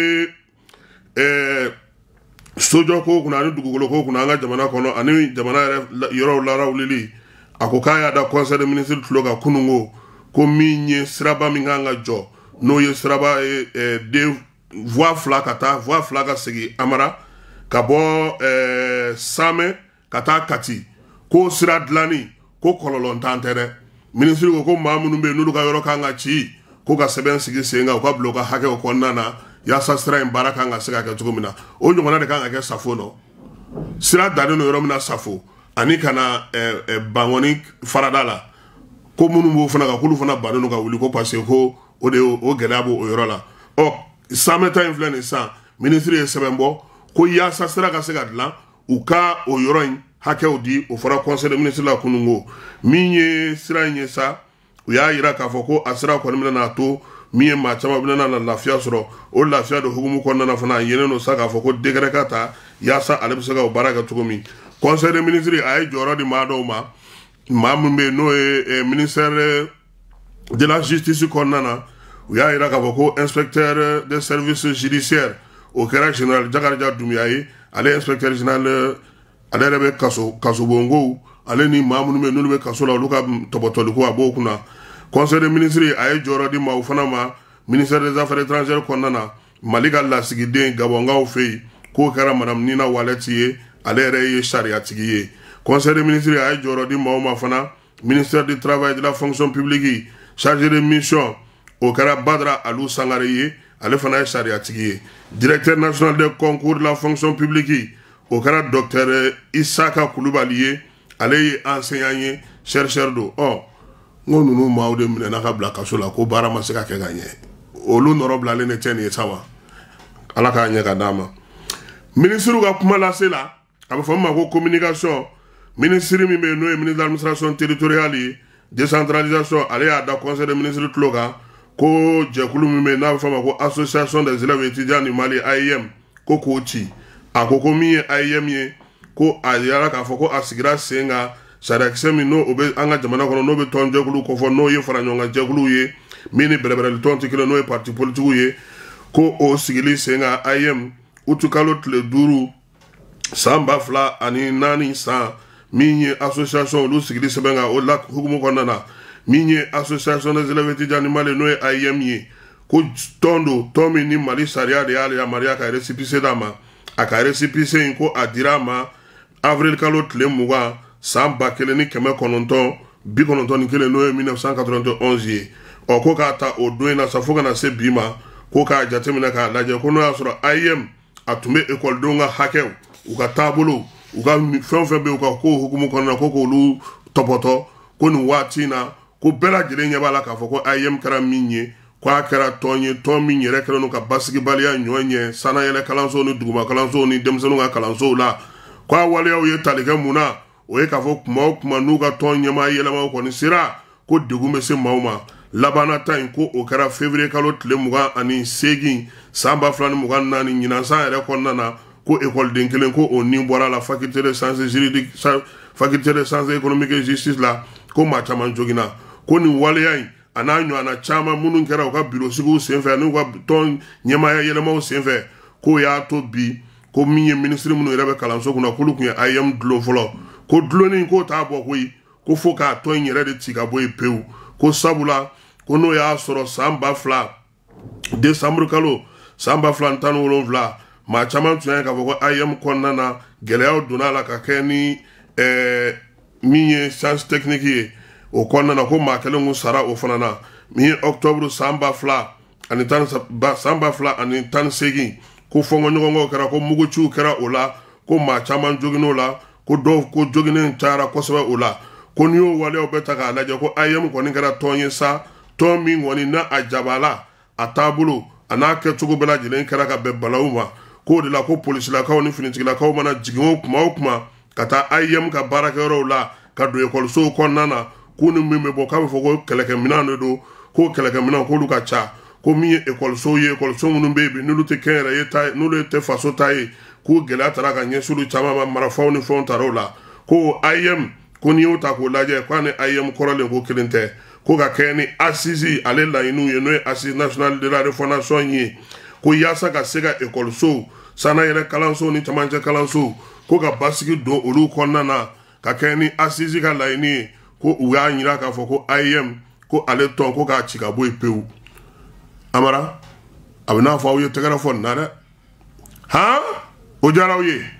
bɛ sojɔ ko kunna ani dugukolo ko kunna an ka jamana kɔnɔ ani jamana yɛrɛ yɔrɔw larawulili a ko k'a y'a da conseil des ministres tulo kan kunun ko min ye siraba min kan ka jɔ n'o ye siraba de voie 2 ka taa voie 2 ka segin amara ka bɔ Samɛ ka taa Kati ko sira dilanni ko kɔlɔlɔ t'an tɛ dɛ ministre ko maa minnu bɛ yen n'olu ka yɔrɔ kan ka ci ko ka sɛbɛn sigi sen kan u ka bila u ka hakɛw kɔnɔna na yaasa sira in baara kan ka se ka kɛ cogo min na o ɲɔgɔnna de kan ka kɛ safo nɔ sira dannen don yɔrɔ min na safo ani kana Bangɔni farada la ko minnu b'o fana kan k'olu fana bannen don ka wuli ko parce que ko o de o gɛlɛya b'o yɔrɔ la Samɛ ta in filɛ nin san ministre ye sɛbɛn bɔ ko yaasa sira ka se ka dilan u ka o yɔrɔ in hakɛw di o fɔra conseil des ministres la kunun ko min ye sira in ye sa u y'a yira k'a fɔ ko a sira kɔni bɛna n'a to min ye maa caman bɛna na lafiya sɔrɔ o lafiya de hukumu kɔnɔna na fana a yelen don sa k'a fɔ ko décret ka ta yaasa ale bɛ se ka o baara kɛ cogo min conseil des ministres a ye jɔyɔrɔ di maa dɔw ma maa min bɛ yen n'o ye ministère de la justice kɔnɔna na u y'a yira k'a fɔ ko inspecteur des services judiciaires o kɛra général Jakarija Dumbia ye ale inspecteur général ale yɛrɛ bɛ kaso bongow ale ni maa minnu bɛ yen n'olu bɛ kaso la olu ka tɔbɔtɔliko a b'o kunna conseil des ministres a ye jɔyɔrɔ di maaw fana ma ministère des affaires étrangères kɔnɔna na Mali ka lasigiden Gabongaw fɛ yen k'o kɛra madame Nina Wallet ye ale yɛrɛ ye sariyatigi ye conseil des ministres a ye jɔyɔrɔ di maaw ma fana ministère du travail et de la fonction publique chargé de mission o kɛra Badra Alou Sangare ye ale fana ye sariyatigi ye directeur national des concours de la fonction publique o kɛra docteur Isaka Kulubali ye ale ye enseignant ye chercheur do ngo nunu maaw de minɛna ka bila kaso la ko baara ma se ka kɛ ka ɲɛ olu nɔrɔ bilalen ne tɛ nin ye sa wa ala k'a ɲɛ ka d'a ma ministre ka kuma lase la a bɛ fɔ min ma ko communication ministre min bɛ yen n'o ye ministre de l'administration territoriale ye décentralisation ale y'a da conseil des ministres tulo kan ko jɛkulu min bɛ yen n'a bɛ fɔ ma ko association des élèves étudiants du Mali AIM ko k'o ci a ko min ye AIM ye ko a yira k'a fɔ ko a sigira sen kan sariyakisɛ min n'o bɛ an ka jamana kɔnɔ n'o bɛ tɔn jɛkulu kofɔ n'o ye fara ɲɔgɔn kan jɛkulu ye min ni bɛrɛbɛrɛli tɔn tɛ kelen n'o ye parti politique ye ko o sigili sen kan AIM utu kalo tile 5 san 2004 san min ye association olu sigili sɛbɛn kan o la hukumu kɔnɔna na min ye association des élèves étudiants du Mali n'o ye AIM ye ko tɔn do tɔn min ni Mali sariya de y'ale yamaruya ka récépissé d'a ma a ka récépissé in ko a dira a ma avril kalo tile 20 san 1991 n'o ye 1991 ye ko k'a ta o don in na sa fo kana se bi ma ko k'a jateminɛ k'a lajɛ ko n'o y'a sɔrɔ AIM a tun bɛ ekɔlidenw ka hakɛw u ka taabolo u ka fɛn fɛn bɛ u ka ko hukumu kɔnɔna ko k'olu tɔpɔtɔ ko nin waati in na ko bɛɛ lajɛlen ɲɛ b'a la k'a fɔ ko AIM kɛra min ye ko a kɛra tɔn ye tɔn min yɛrɛ kɛlen don ka basigibaliya ɲɔgɔn ɲɛ sanayɛlɛ kalansow ni duguma kalansow ni denmisɛnninw ka kalansow la ko a waleyaw ye tali kɛ mun na o ye k'a fɔ kuma o kuma n'u ka tɔn ɲɛmaa yɛlɛmaw kɔni sera ko degun bɛ se maaw ma labanna ta in ko o kɛra février kalo tile 28 san 2024 ɲinan san yɛrɛ kɔnɔna na ko écoleden kelen ko o nin bɔra la faculté de sciences juridiques faculté de sciences économiques et justice la ko maa caman joginna ko nin waleya in a n'a ɲɔgɔnna caman minnu kɛra u ka bureau sigiw senfɛ n'u ka tɔn ɲɛmaaya yɛlɛmaw senfɛ k'o y'a to bi ko min ye ministre minnu yɛrɛ bɛ kalanso kunna k'olu kun ye AIM dulon fɔlɔ ko dulonin k'o t'a bɔ koyi ko fo k'a tɔn in yɛrɛ de ci ka bɔ yen pewu ko sabula ko n'o y'a sɔrɔ san 2000 décembre kalo san 2017 maa caman tun y'a k'a fɔ ko AIM kɔnɔna na gɛlɛyaw donna la ka kɛ ni min ye science technique ye o kɔnɔna na ko maa kelen kun sara o fana na min ye octobre san 2018 ko fɔnkɔɲɔgɔnkɔw kɛra ko muguciw kɛra o la ko maa caman joginn'o la ko dɔw ko joginnen cayara kosɛbɛ o la ko n'i y'o waleyaw bɛɛ ta k'a lajɛ ko AIM kɔni kɛra tɔn ye sa tɔn min kɔni n'a a jabala a taabolo a n'a kɛcogo bɛɛ lajɛlen kɛra ka bɛn balawu ma k'o de la ko polisilakaw ni finitigilakaw mana jigin o kuma ka taa AIM ka baarakɛyɔrɔw la ka don ekɔlisow kɔnɔna na k'u ni min bɛ bɔ k'a bɛ fɔ ko kɛlɛkɛminɛn de don k'o kɛlɛkɛminɛn k'olu ka ca ko min ye ekɔlisow ye ekɔliso minnu bɛ yen bi n'olu tɛ kɛnyɛrɛye ta ye n'olu tɛ faso ta ye k'u gɛlɛya taara ka ɲɛsin olu caman ma marifaw ni fɛnw taara o la ko AIM ko n'i y'o ta k'o lajɛ k'a ni AIM kɔrɔlen ko kelen tɛ ko ka kɛ ni assise ale laɲiniw ye n'o ye assise nationale de la refondation ye ko yaasa ka se ka ekɔlisow sanayɛlɛ kalansow ni camancɛ kalansow ko ka basigi don olu kɔnɔna na ka kɛ ni assise ka laɲini ye ko u y'a jira k'a fɔ ko AIM ko ale tɔn ko k'a ci ka bɔ yen pewu Amara a bɛ n'a fɔ aw ye tɛgɛrɛ fɔ nin na dɛ han o diyara aw ye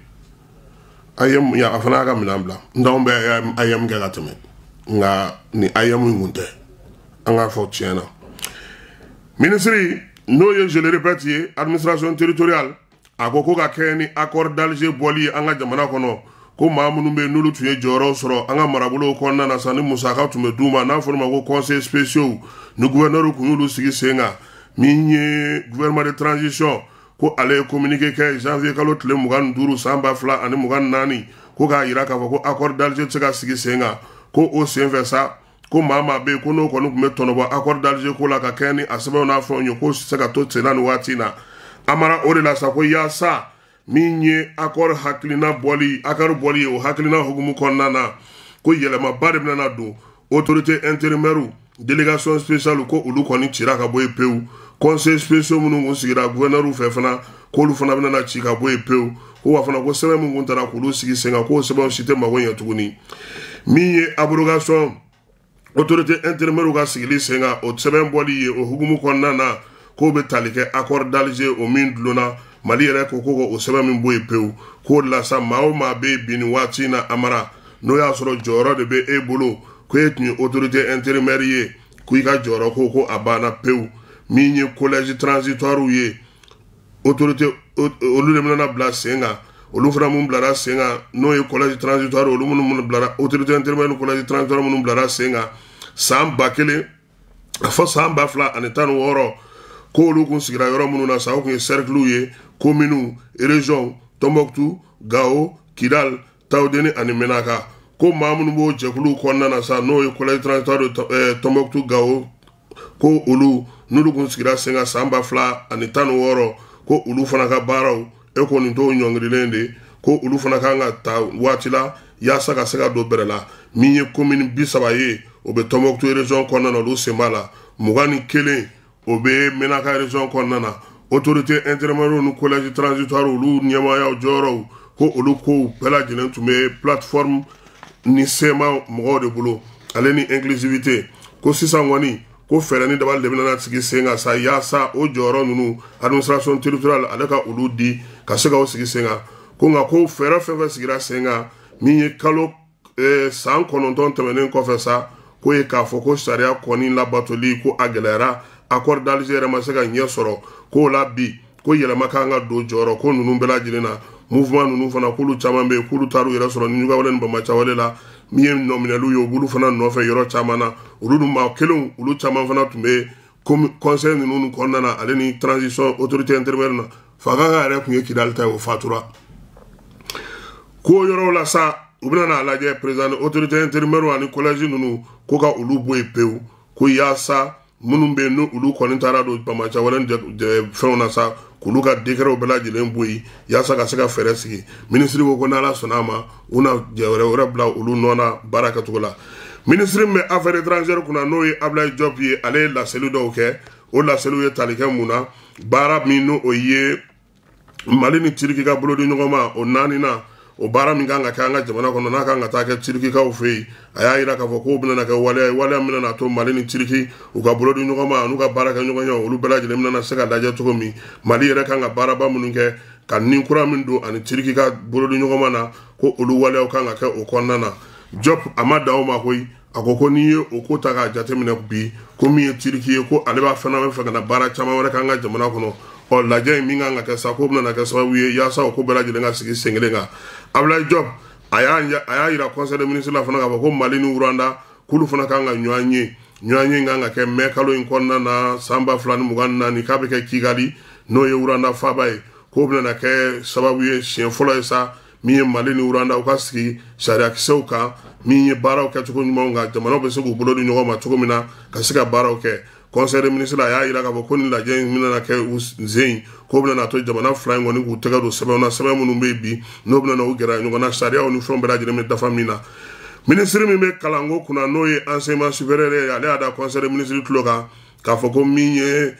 AIM ya a fana y'a ka minɛn bila n'anw bɛ AIM kɛ ka tɛmɛ nka ni AIM in kun tɛ an k'a fɔ tiɲɛ na ministre n'o ye je le répète ye administration territoriale a ko ka kɛ ni accord d'Alger bɔli ye an ka jamana kɔnɔ ko maa minnu bɛ yen n'olu tun ye jɔyɔrɔ sɔrɔ an ka marabolow kɔnɔna na sa ni musaka tun bɛ d'u ma n'a fɔra ma ko conseil spéciaux ni gouverneur kun y'olu sigi sen kan min ye gouvernement de transition ko ale ye communiqué kɛ janvier kalo tile 25 san 2024 ko k'a jira k'a fɔ ko accord d'Alger tɛ se ka sigi sen kan ko o senfɛ sa ko maa bɛ yen ko n'o kɔni tun bɛ tɔnɔbɔ accord d'Alger ko la ka kɛ ni a sɛbɛnw n'a fɛnw ye k'o se ka to sen na nin waati in na Amara o de la sa ko yaasa min ye accord hakilina bɔli ye o hakilina hukumu kɔnɔna na ko yɛlɛmaba de bɛna don autorité intérimaire délégation spéciale ko olu kɔni cira ka bɔ yen pewu conseil spéciaux minnu kun sigira gouverneur fɛ fana k'olu fana bɛna ci ka bɔ yen pewu ko wa fana ko sɛbɛn min kun taara k'olu sigi sen kan k'o sɛbɛnw si tɛ mago ɲɛ tuguni min ye abrogation autorité intérimaire ka sigili senga o sɛbɛn bɔli ye o hukumu kɔnɔna na k'o bɛ tali kɛ accord d'Alger o min dulonna Mali yɛrɛ ko o sɛbɛn min bɔ yen pewu k'o de la sa maa o maa bɛ bin nin waati in na Amara n'o y'a sɔrɔ jɔyɔrɔ de bɛ e bolo ko e tun ye autorité intérimaire ye ko i ka jɔyɔrɔ ko a banna pewu min ye collège transitoire ye autorité olu de bɛna bila sen kan olu fana mun bilara sen kan n'o ye collège transitoire olu minnu bilara autorité intérimaire ni collège transitoire minnu bilara sen kan san 1000 fɔ san 2016 ko olu kun sigira yɔrɔ minnu na sa o kun ye cercle ye commune région Tombouctou Gao Kidal Taoudeni ani Menaka ko maa minnu b'o jɛkulu kɔnɔna na sa n'o ye collège transitoire Tombouctou Gao ko olu n'olu kun sigira sen kan san 2016 ko olu fana ka baaraw e kɔni t'o ɲɔngirilen de ko olu fana kan ka ta waati la yaasa ka se ka don bɛrɛ la min ye commune 30 ye o bɛ Tombouctou région kɔnɔna na olu sen b'a la 21 o bɛ Menaka région kɔnɔna na autorité intérimaire ni collège transitoire olu ɲɛmaayaw jɔyɔrɔw ko olu kow bɛɛ lajɛlen tun bɛ plateforme ni sema mɔgɔw de bolo ale ni inclusivité ko sisan kɔni ko fɛɛrɛ ni dabali de bɛna sigi sen kan sa yaasa o jɔyɔrɔ ninnu administration territoriale ale ka olu di ka se ka o sigi sen kan ko nka ko fɛɛrɛ fɛn fɛn sigira sen kan min ye kalo san 9 tɛmɛnen kɔfɛ sa ko ye k'a fɔ ko sariya kɔni labatoli ko a gɛlɛyara accord d'Alger yɛrɛ ma se ka ɲɛ sɔrɔ k'o la bi ko yɛlɛma kan ka don jɔyɔrɔ ko ninnu bɛɛ lajɛlen na mouvement ninnu fana k'olu caman bɛ yen k'olu taar'u yɛrɛ sɔrɔ ni Ɲugawale ni Bamacawale la min ye nɔminɛliw ye o b'olu fana nɔfɛ yɔrɔ caman na olu dun maa kelenw olu caman fana tun bɛ conseil ninnu kɔnɔna na ale ni transition autorité intérimaire na Fagaga yɛrɛ tun ye Kidali ta ye o fatura k'o yɔrɔw la sa u bɛna n'a lajɛ président autorité intérimaire ani collège ninnu ko ka olu bɔ yen pewu ko yaasa minnu bɛ yen n'olu kɔni taara don Bamacawale fɛnw na sa k'olu ka décret bɛɛ lajɛlen bɔ yen yaasa ka se ka fɛɛrɛ sigi ministre ko n'Ala sɔnna a ma u na jɛ wɛrɛ bila olu nɔ na baara kɛcogo la ministre min bɛ affaires étrangères kunna n'o ye Ablaye Diop ye ale ye laseli dɔw kɛ o laseliw ye tali kɛ mun na baara min n'o ye Mali ni Turki ka bolo di ɲɔgɔn ma o 4nan o baara min kan ka kɛ an ka jamana kɔnɔ n'a kan ka taa kɛ Turkikaw fɛ yen a y'a yira k'a fɔ k'o bɛna kɛ waleya min na to Mali ni Turki u ka bolo di ɲɔgɔn ma n'u ka baara kɛ ɲɔgɔn ye olu bɛɛ lajɛlen bɛna se ka lajɛ cogo min Mali yɛrɛ kan ka baaraba minnu kɛ ka nin kura min don ani Turki ka bolo di ɲɔgɔn ma na ko olu waleyaw kan ka kɛ o kɔnɔna na Diop a ma dan o ma koyi a ko n'i ye o ko ta k'a jateminɛ bi ko min ye Turki ye ko ale b'a fɛn fɛ ka na baara caman wɛrɛ k'an ka jamana kɔnɔ ɔ lajɛ in min kan ka kɛ sa ko bɛna kɛ sababu ye yaasa o ko bɛɛ lajɛlen ka sigi sen kelen kan Ablaye Diop a y'a yira conseil des ministres la fana k'a fɔ ko Mali ni Rwanda k'olu fana kan ka ɲɔgɔn ye kan ka kɛ mai kalo in kɔnɔna na san 2024 k'a bɛ kɛ Kigali n'o ye Rwanda faaba ye k'o bɛna kɛ sababu ye siɲɛ fɔlɔ ye sa min ye Mali ni Rwanda u ka sigi sariyakisɛw kan min ye baaraw kɛcogo ɲumanw kan jamanaw bɛ se k'u bolo di ɲɔgɔn ma cogo min na ka se ka baaraw kɛ conseil des ministres a y'a yira k'a fɔ ko nin lajɛ in bɛna kɛ u sen k'o bɛna to jamana fila in kɔni k'u tɛgɛ don sɛbɛnw na sɛbɛn minnu bɛ yen bi n'o bɛna u gɛrɛ ɲɔgɔn na sariyaw ni fɛnw bɛɛ lajɛlen bɛ dafa min na ministre min bɛ kalanko kunna n'o ye enseignement supérieur ye ale y'a da conseil des ministres tulo kan k'a fɔ ko min ye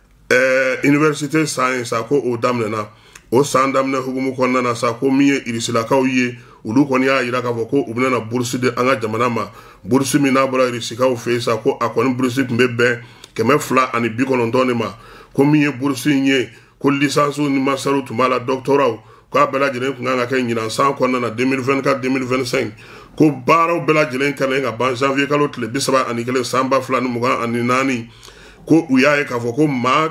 université san ye sa ko o daminɛna o san daminɛ hukumu kɔnɔna na sa ko min ye irisilakaw ye olu kɔni y'a yira k'a fɔ ko u bɛna bourse di an ka jamana ma bourse min n'a bɔra irisikaw fɛ yen sa ko a kɔni bourse tun bɛ bɛn 290 de ma ko min ye bourse in ye ko licence ni master tun b'a la doctorat k'a bɛɛ lajɛlen tun kan ka kɛ ɲinan san kɔnɔna na 2024-2025 ko baaraw bɛɛ lajɛlen kɛlen ka ban janvier kalo tile 31 san 2024 ko u y'a ye k'a fɔ ko maa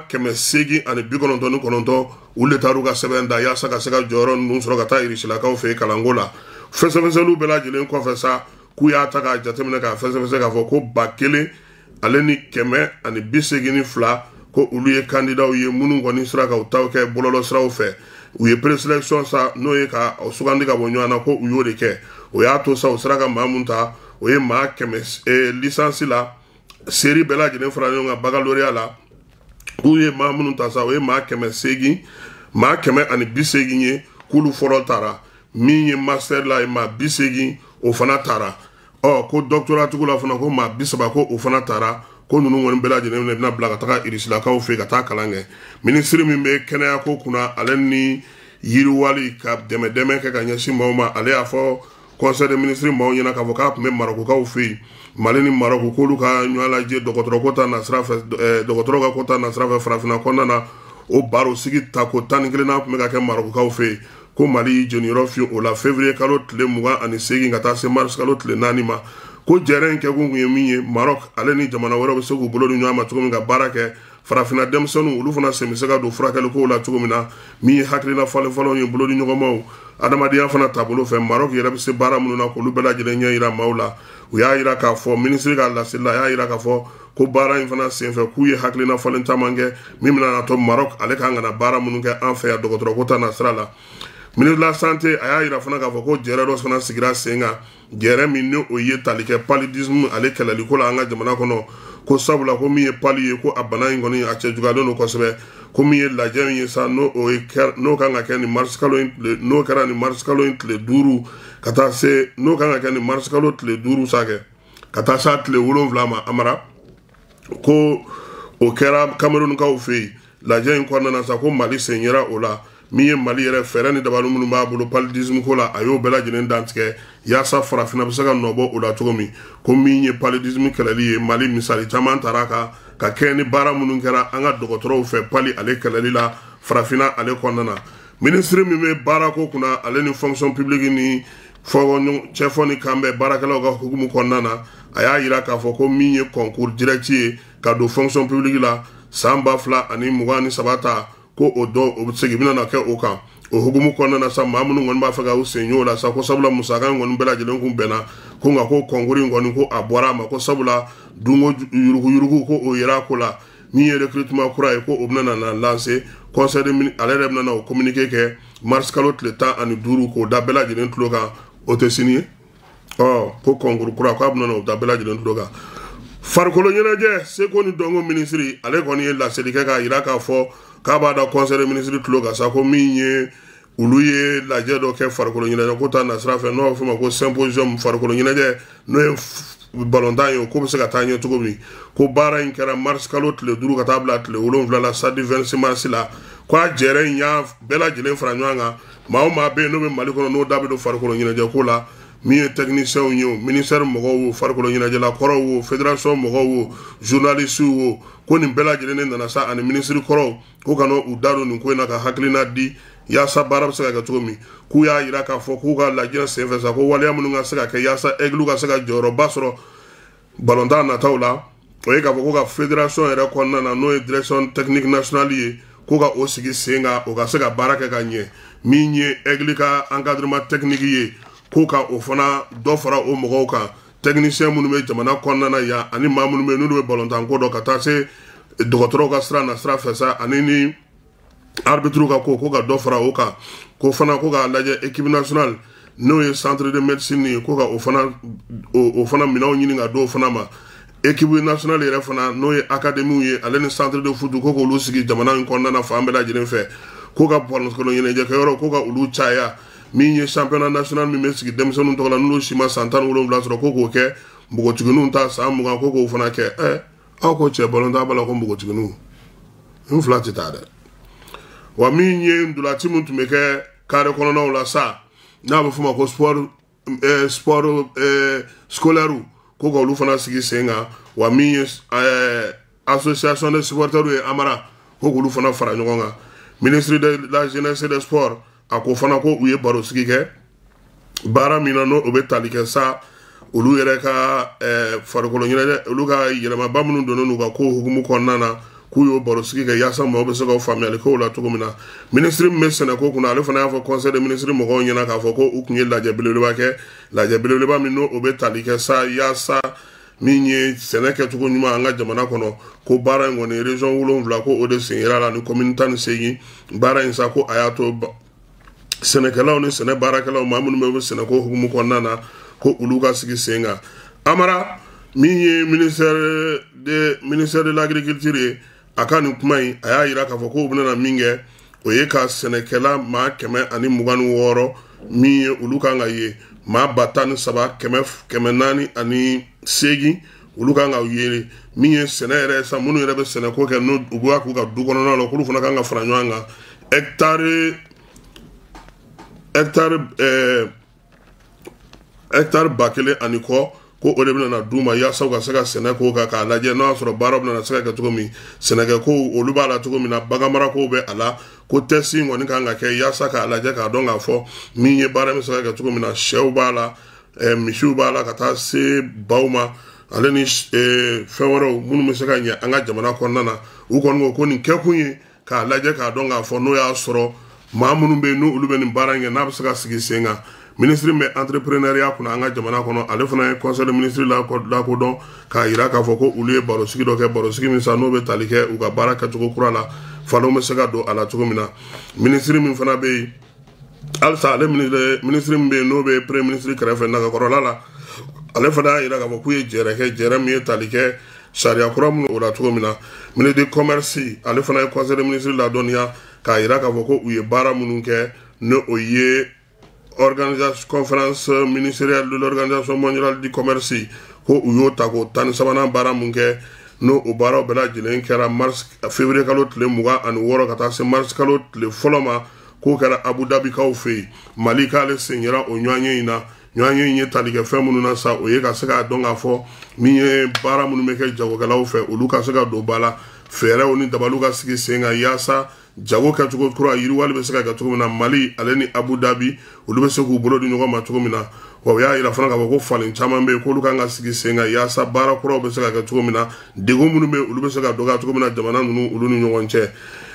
899 olu de taar'u ka sɛbɛn da yaasa ka se ka jɔyɔrɔ ninnu sɔrɔ ka taa irisilakaw fɛ yen kalanko la fɛsɛfɛsɛliw bɛɛ lajɛlen kɔfɛ sa k'u y'a ta k'a jateminɛ k'a fɛsɛfɛsɛ k'a fɔ ko 1000 ale ni 182 ko olu ye candidat ye minnu kɔni sera ka u taw kɛ bɔlɔlɔ siraw fɛ u ye présélection sa n'o ye ka sugandi ka bɔ ɲɔgɔn na ko u y'o de kɛ o y'a to sa u sera ka maa mun ta o ye maa 100 licence la série bɛɛ lajɛlen fara ɲɔgɔn kan baccalauréat la u ye maa minnu ta sa o ye maa 180 ye k'olu fɔlɔ taara min ye master la ye maa 80 o fana taara ko doctorat tigiw la fana ko maa 30 ko o fana taara ko ninnu kɔni bɛɛ lajɛlen bɛna bila ka taga irisilakaw fɛ ka taa kalan kɛ ministre min bɛ kɛnɛya ko kunna ale ni yiriwali ka dɛmɛ kɛ ka ɲɛsin maaw ma ale y'a fɔ conseil des ministres maaw ɲɛna k'a fɔ k'a tun bɛ marokokaw fɛ yen mali ni maroko k'olu ka ɲɔgɔn lajɛ dɔgɔtɔrɔ ko ta nasira fɛ dɔgɔtɔrɔ ka ko ta nasira fɛ farafinna kɔnɔna na o baro sigi ta ko 11 tun bɛ ka kɛ marokokaw fɛ yen ko mali y'i jɔniyɔrɔ fin o la février kalo tile 28 ka taa se mars kalo tile 4 ma ko jɛrɛ in kɛkun kun ye min ye Maroc ale ni jamana wɛrɛw bɛ se k'u bolo di ɲɔgɔn ma cogo min ka baara kɛ farafinna denmisɛnninw olu fana sen bɛ se ka don furakɛli kow la cogo min na min ye hakilina fɔlɔfɔlɔ ye bolo di ɲɔgɔnmaw adamadenya fana taabolo fɛ Maroc yɛrɛ bɛ se baara minnu na k'olu bɛɛ lajɛlen ɲɛ yira maaw la u y'a yira k'a fɔ minisiri ka laseli la a y'a yira k'a fɔ ko baara in fana senfɛ k'u ye hakilina fɔlen caman kɛ min bɛna na to Maroc ale kan ka na baara minnu kɛ an fɛ yan dɔgɔtɔrɔ ko ta nasira la ministre de la santé a y'a yira fana k'a fɔ ko jɛrɛ dɔ fana sigira sen kan jɛrɛ min ni o ye tali kɛ paludisme ale kɛlɛliko la an ka jamana kɔnɔ ko sabula ko min ye pali ye ko a bana in kɔni a cɛ juguyalen don kosɛbɛ ko min ye lajɛ in ye sa n'o kan ka kɛ nin mars kalo in n'o kɛra nin mars kalo in tile 5 ka taa se n'o kan ka kɛ nin mars kalo tile 5 sakɛ ka taa se tile 7 ma amara ko o kɛra Camerounkaw fɛ yen lajɛ in kɔnɔna na sa ko Mali sen yera o la min ye Mali yɛrɛ fɛɛrɛ ni dabali minnu b'a bolo paludisme ko la a y'o bɛɛ lajɛlen dantigɛ yaasa farafinna bɛ se ka nɔbɔ o la cogo min ko min ye paludisme kɛlɛli ye Mali misali caman taara ka kɛ ni baara minnu kɛra an ka dɔgɔtɔrɔw fɛ pali ale kɛlɛli la farafinna ale kɔnɔna na ministre min bɛ baara ko kunna ale ni fonction publique ni cɛfɔ ni kan bɛ baarakɛlaw ka hukumu kɔnɔna na a y'a yira k'a fɔ ko min ye concours direct ye ka don fonction publique la san 2023 ta ko o dɔn o bɛ segin bɛna na kɛ o kan o hukumu kɔnɔna na sa maa minnu kɔni b'a fɛ ka u sen y'o la sa ko sabula musaka in kɔni bɛɛ lajɛlen kun bɛnna ko nka ko concours in kɔni ko a bɔra a ma ko sabula dunko yuruguyurugu ko o yera ko la min ye recrutement kura ye ko o bɛna na lancer conseil de ministre ale yɛrɛ bɛna na o communiqué kɛ mars kalo tile 15 k'o da bɛɛ lajɛlen tulo kan o tɛ sini ye ko concours kura k'a bɛna na o da bɛɛ lajɛlen tulo kan farikolo ɲɛnajɛ seko ni dɔnko ministre ale kɔni ye laseli kɛ k'a yira k'a fɔ k'a b'a da conseil de ministre tulo kan sa ko min ye olu ye lajɛ dɔ kɛ farikolo ɲɛnajɛ ko ta nasira fɛ n'o b'a fɔ ma ko symposium farikolo ɲɛnajɛ n'o ye balontan ye o ko bɛ se ka taa ɲɛ cogo min ko baara in kɛra mars kalo tile 5 ka taa bila tile 7 la samedi 26 mars la ko a jɛrɛ in y'a bɛɛ lajɛlen fara ɲɔgɔn kan maa o maa bɛ yen n'o bɛ Mali kɔnɔ n'o da bɛ don farikolo ɲɛnajɛ ko la min ye techniciens ye o ministère mɔgɔw wo farikolo ɲɛnajɛla kɔrɔw wo fédération mɔgɔw wo journalistes wo ko nin bɛɛ lajɛlen nana sa ani ministre kɔrɔw ko ka n'u da don nin ko in na ka hakilina di yaasa baara bɛ se ka kɛ cogo min k'u y'a yira k'a fɔ k'u ka lajɛ senfɛ sa ko waleya minnu ka se ka kɛ yaasa aigle ka se ka jɔyɔrɔba sɔrɔ balontan nataw la o ye k'a fɔ ko ka fédération yɛrɛ kɔnɔna na n'o ye direction technique nationale ye ko ka o sigi sen kan o ka se ka baara kɛ ka ɲɛ min ye aigle ka encadrement technique ye ko ka o fana dɔ fara o mɔgɔw kan technicien minnu bɛ jamana kɔnɔna na yan ani maa minnu bɛ n'olu bɛ balontan ko dɔ ka taa se dɔgɔtɔrɔw ka sira na sira fɛ sa ani ni arbitre ka ko ka dɔ fara o kan ko fana ko k'a lajɛ équipe nationale n'o ye centre de médecine ye ko ka o fana minɛnw ɲini ka d'o fana ma équipe nationale yɛrɛ fana n'o ye académie ye ale ni centre de foot ko k'olu sigi jamana in kɔnɔna na fan bɛɛ lajɛlen fɛ ko ka balontan ɲɛnajɛkɛyɔrɔ ko ka olu caya min ye championnat national min bɛ sigi denmisɛnninw tɔgɔ la n'olu si ma san 17 sɔrɔ ko k'o kɛ npogotigininw ta san 20 ko k'o fana kɛ aw ko cɛ balontan b'a la ko npogotigininw n fila tɛ taa dɛ wa min ye ndolati min tun bɛ kɛ carré kɔnɔnaw la sa n'a bɛ f'o ma ko sport scolaire ko ka olu fana sigi sen kan wa min ye association des supporters ye amara ko k'olu fana fara ɲɔgɔn kan ministre de la jeunesse et des sports a ko fana ko u ye baro sigi kɛ baara min na n'o bɛ tali kɛ sa olu yɛrɛ ka farikolo ɲɛnajɛ olu ka yɛlɛmaba minnu donnen n'u ka ko hukumu kɔnɔna na k'u y'o baro sigi kɛ yaasa maaw bɛ se ka faamuyali k'o la cogo min na ministre min bɛ sɛnɛko kunna ale fana y'a fɔ conseil de ministre mɔgɔw ɲɛna k'a fɔ ko u tun ye lajɛ belebeleba kɛ lajɛ belebeleba min n'o bɛ tali kɛ sa yaasa min ye sɛnɛ kɛcogo ɲuman an ka jamana kɔnɔ ko baara in kɔni région 7 ko o de sen yera la ni commune 18 baara in sa ko a y'a to sɛnɛkɛlaw ni sɛnɛ baarakɛlaw maa minnu bɛ sɛnɛko hukumu kɔnɔna na ko olu ka sigi sen kan amara min ye ministère de l'agriculture ye a ka nin kuma in a y'a yira k'a fɔ ko u bɛna na min kɛ o ye ka sɛnɛkɛla maa 126 min ye olu kan ka ye maa 13 408 olu kan ka ye min ye sɛnɛ yɛrɛ sa minnu yɛrɛ bɛ sɛnɛko kɛ n'u b'a k'u ka du kɔnɔna la k'olu fana kan ka fara ɲɔgɔn kan hectare hectare bakele aniko ko o de bena na duma ya sa ka se ka sene ko ka laje no so baro bena na se ka to mi sene ko olu ba la to mi na bagamara ko be ala ko tesi ngoni ka nga ke ya sa ka laje ka don ga fo mi ye bara mi se ka to mi na shew ba la mishu ba la ka ta se bauma ale ni feworo munu mi se ka nya anga jamana ko nana u ko ngo ko ni ke kunye ka laje ka don ga fo no ya soro ma munu be no ulu be ni bara nge na se ka sigi senga ministre me entrepreneuriat kuna anga jamana kono ale fana conseil de ministre la ko don ka ira ka foko ulu e baro sigi do ke baro sigi min sa no be talike u ka bara ka tuko kura la falo me se ka do ala tuko mina ministre min fana be alsa ale ministre me no be premier ministre krefe na ka korola la ale fana ira ka foko e jere ke jere mi talike sharia kura mun o la tuko mina ministre de commerce ale fana conseil de ministre la donia ka ira ka foko u e bara munun ke no oye organisation conférence ministérielle de l'organisation mondiale du commerce ko uyo tako tan sabana bara munke no o bara bela jilen kera mars février kalot le muga an woro kata se mars kalot le foloma ko kera Abu Dhabi ka fe malika le senyera o nyanye ina talike femunu na sa o ye ka se ka donga fo mi bara munu meke jago kala o fe o luka se ka do bala fere oni dabaluka sigi senga yasa jago ka tuko kura yiri wali be se ka tuko na Mali aleni Abu Dhabi olu be se ku bolo di nyoma tuko mina wa ya ila fana ka ko falen chama be ko luka nga sigi senga yasa bara kura be se ka tuko mina dego munu be olu be se ka doga tuko mina jamana nunu ulu ni nyonche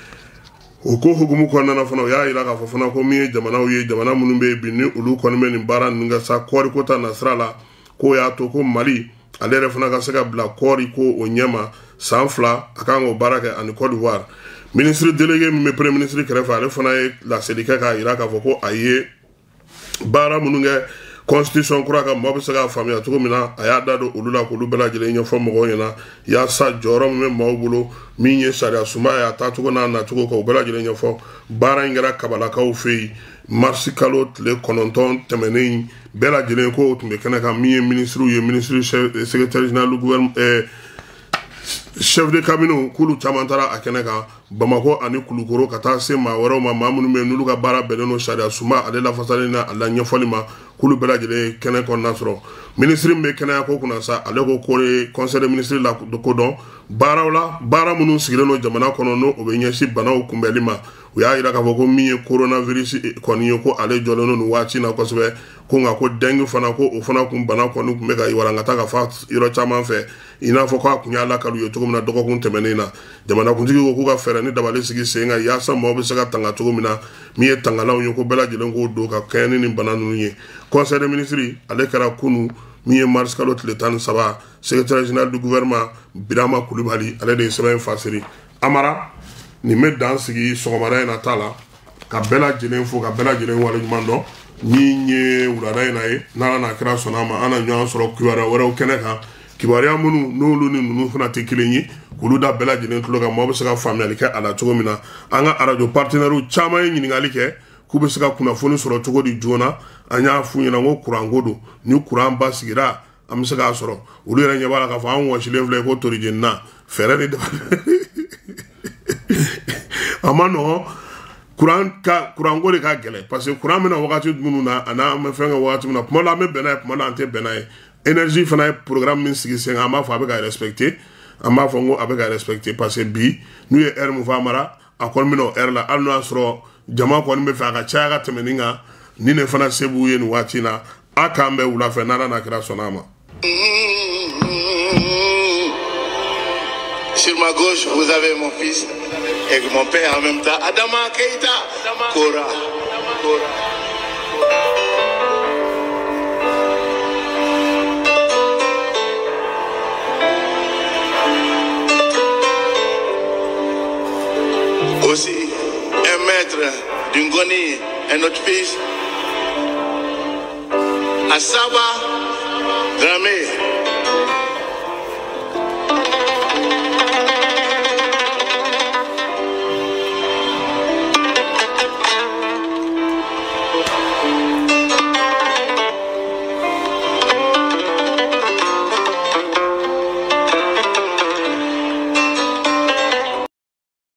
o ko hugumu ko nana fana ya ila ka fana ko mi jamana uye jamana munu be binni ulu ko me ni bara nga sa kori ko ta nasrala ko ya to ko Mali alere fana ka se ka bla kori ko o nyama sanfla akango baraka en Côte d'Ivoire ministre délégué me premier ministre krefa ale fana la sedika ka ira ka foko aye bara mununga constitution kura ka mo be se ka famia to mina aya dado ulula ko lubela jele nyo fo mo yana ya sa joro me mo bulo minye sharia suma ya ta to na na to ko bela jele nyo fo bara ngara kabala ka o fe marsi kalot le kononton temeni bela jele ko tumbe kana ka minye ministre ye ministre secrétaire général du gouvernement chef de cabinet kulu chamantara akeneka Bamako ani kulukoro kata se ma woro ma mamunu me nulu ka bara beleno sharia suma ale la fasale na ala nyafolima kulu bela jele kene kon nasro ministre me kene ko kuna sa ale ko kore conseil de ministre la de kodon bara munu sigileno jamana kono no obenyeshi bana okumbelima uya ira ka foko miye coronavirus koniyo ko ale jolono no wachi na kosbe ko nga ko dengue fana ko o fana kum bana ko no mega iwaranga ta ka fa iro chama fe ina foko akunya la kalu yo tugumna doko kun temenina jamana kunjigi ko ka fere ni dabale sigi senga ya sa mo be saka tanga tugumina miye tanga la yo ko bela jelen ko do ka kene ni bana nunye conseil de ministre ale kara kunu miye mars kalot le tan saba secrétaire général du gouvernement Birama Koulibaly ale de semaine fasiri amara ni me dan sigi sogomara na tala ka bela jelen fo ka bela jelen wale mando ni nye ulada na e nala na kira sonama ana nyaa soro kiwara wara keneka kibaria munu nolu ni nunu fana tekilenyi kulu da bela jelen tulo ka mo be se ka family ke ala togo mina anga radio partenaire chama yin ngali ke ku be se ka kuna fonu soro togo di jona anya fu nyina ngo kurangodo ni kuran basigira am se ka soro ulu yere nyabala ka fa an wo shile vle ko torijin na fere ni amano kurango de ka gele parce que kuran mena wakati munu na ana me fenga wakati muna kuma la me bena kuma la ante bena énergie fana programme min sigi senga ma fa be ka respecter ama fa ngo abe ka respecter parce que bi nu ye er mu fa mara akon mino er la alno asro jama ko ni me fa ka chaga temeninga ni ne fana sebu ye nu wakati na akambe wula fe nana na kira sonama. Sur ma gauche, vous avez mon fils et mon père en même temps, Adama Keita Kora. Aussi, un maître d'une Goni, un autre fils, Asaba Dramé.